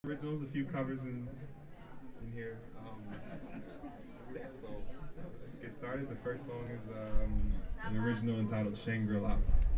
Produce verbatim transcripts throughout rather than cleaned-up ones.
Originals, a few covers in in here. Um, yeah, so let's get started. The first song is um, an original entitled Shangri-La.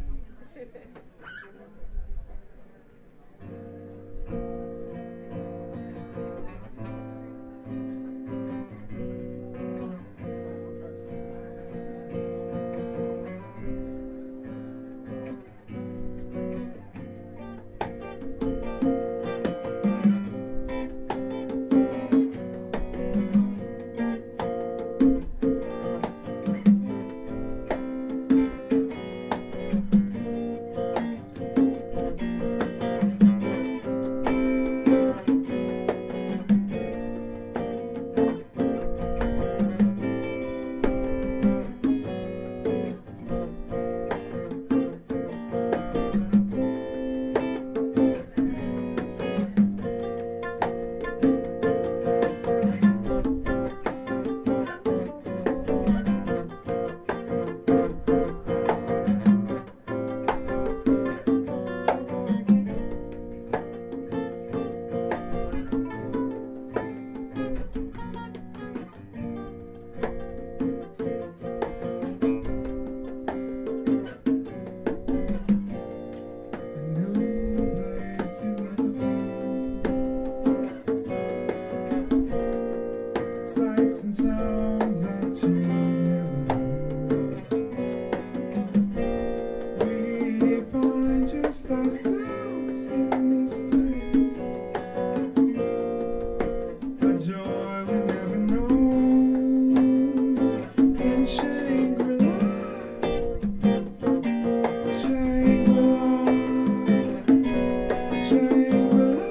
Sights and sounds that you never heard. We find just ourselves in this place, a joy we never known in Shangri-La, Shangri-La, Shangri-La.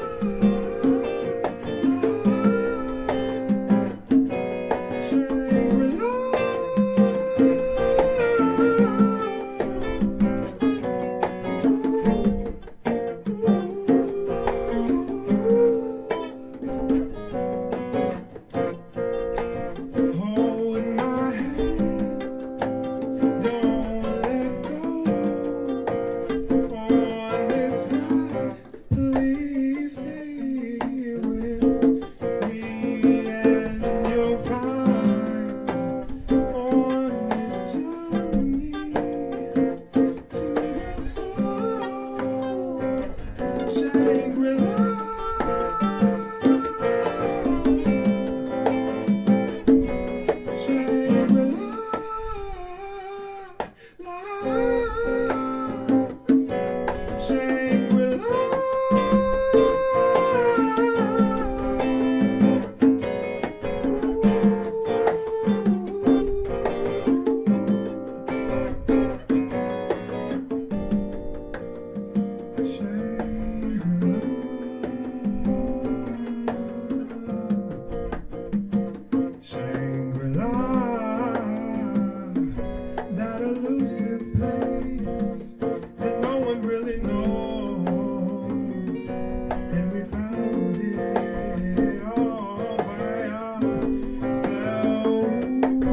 Elusive place that no one really knows, and we found it all by ourselves.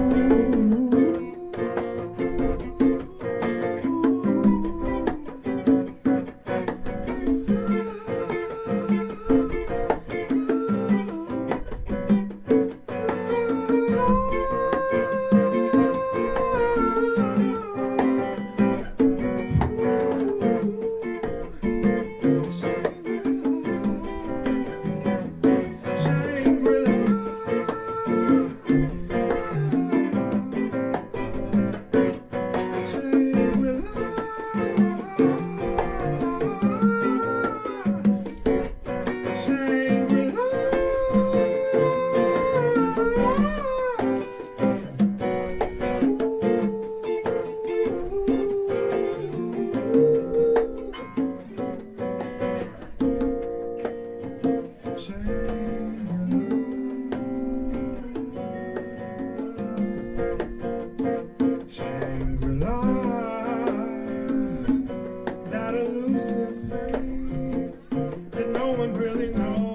Shangri-La, that elusive place that no one really knows.